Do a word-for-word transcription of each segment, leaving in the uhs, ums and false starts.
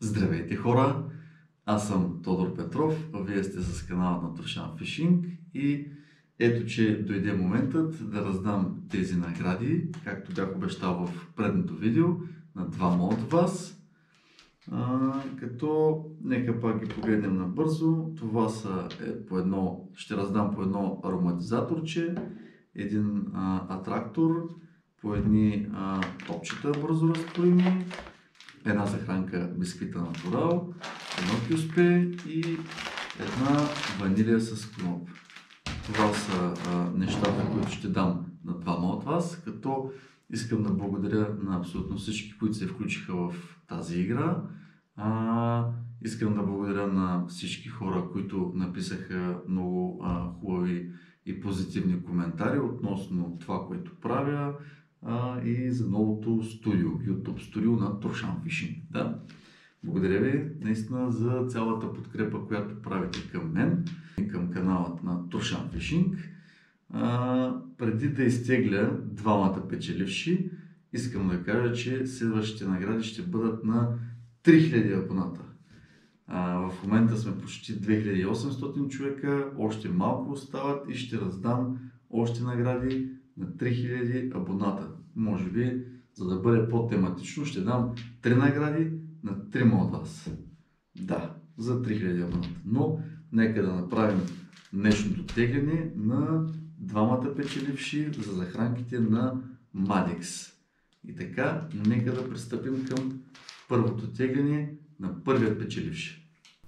Здравейте хора! Аз съм Тодор Петров, а вие сте с канала на Трошан Фишинг и ето, че дойде моментът да раздам тези награди, както бях обещал в предното видео, на двама от вас. А, като нека пак ги погледнем набързо. Това са е, по едно, ще раздам по едно ароматизаторче, един а, атрактор, по едни а, топчета бързо разтворими, една захранка бисквита натурал, едно кюспе и една ванилия с кноп. Това са а, нещата, които ще дам на двама от вас, като искам да благодаря на абсолютно всички, които се включиха в тази игра. А, искам да благодаря на всички хора, които написаха много а, хубави и позитивни коментари относно това, което правя, а, и за новото студио, YouTube студио на Трошан Фишинг. Да. Благодаря ви наистина за цялата подкрепа, която правите към мен и към каналът на Трошан Фишинг. А, преди да изтегля двамата печеливши, искам да кажа, че следващите награди ще бъдат на три хиляди абоната. А, в момента сме почти две хиляди и осемстотин човека, още малко остават и ще раздам още награди на три хиляди абоната. Може би, за да бъде по-тематично, ще дам три награди на трима от вас. Да, за три хиляди абоната. Но нека да направим днешното тегляне на двамата печеливши за захранките на Madix. И така, нека да пристъпим към първото тегляне на първият печеливши.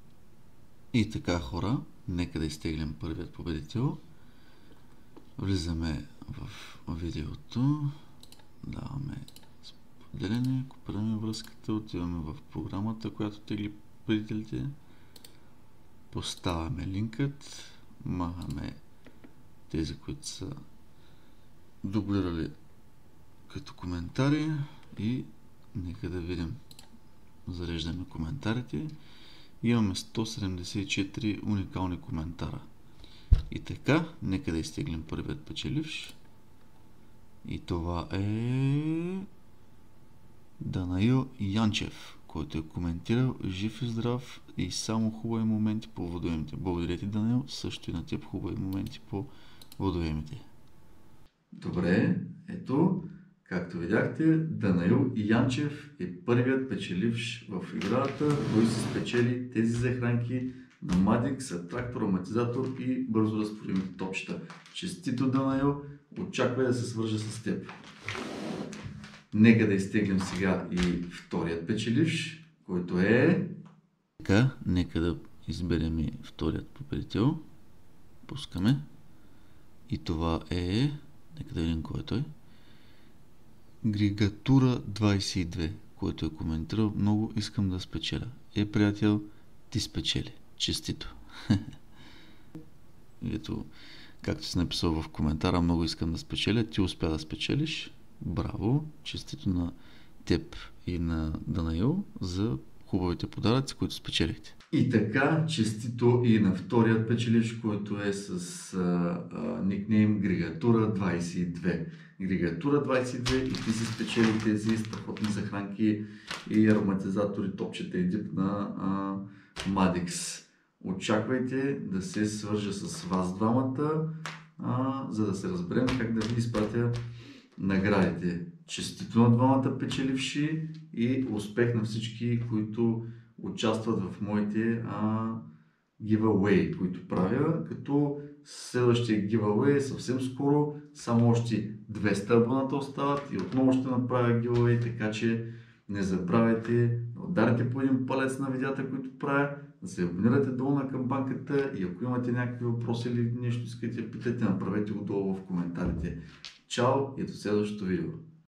И така, хора, нека да изтеглим първият победител. Влизаме в видеото, даваме споделяне, копираме връзката, отиваме в програмата, която тегли победителите, поставяме линкът, махаме тези, които са дублирали като коментари и нека да видим. Зареждаме коментарите. Имаме сто седемдесет и четири уникални коментара. И така, нека да изтеглим първият печеливш. И това е Данаил Янчев, който е коментирал жив и здрав и само хубави моменти по водоемите. Благодаря ти, Данаил, също и на теб хубави моменти по водоемите. Добре, ето, както видяхте, Данаил Янчев е първият печеливш в играта, който се спечели тези захранки на Madix, атрактор, ароматизатор и бързо разтворими топчета. Честито, Данаил, очаквай да се свържа с теб. Нека да изтеглим сега и вторият печеливш, който е... Така, нека да изберем и вторият победител. Пускаме. И това е... Нека да видим кой е той. Григатура двайсет и две, който е коментирал: много искам да спечеля. Е, приятел, ти спечели. Честито. Ето, както си написал в коментара, много искам да спечеля. Ти успя да спечелиш. Браво! Честито на теб и на Данаил за хубавите подаръци, които спечелихте. И така, честито и на вторият печеливш, който е с а, а, никнейм Григатура двайсет и две. Григатура двайсет и две и ти си спечели тези страхотни захранки и ароматизатори, топчета и дип на а, Madix. Очаквайте да се свържа с вас двамата, а, за да се разберем как да ви изпратя наградите. Честито на двамата печеливши и успех на всички, които участват в моите а, giveaway, които правя, като следващия giveaway е съвсем скоро, само още двеста абоната остават и отново ще направя giveaway, така че не забравяйте да ударите по един палец на видеята, които правя, да се абонирате долу на камбанката и ако имате някакви въпроси или нещо искате да питате, направете го долу в коментарите. Чао и до следващото видео!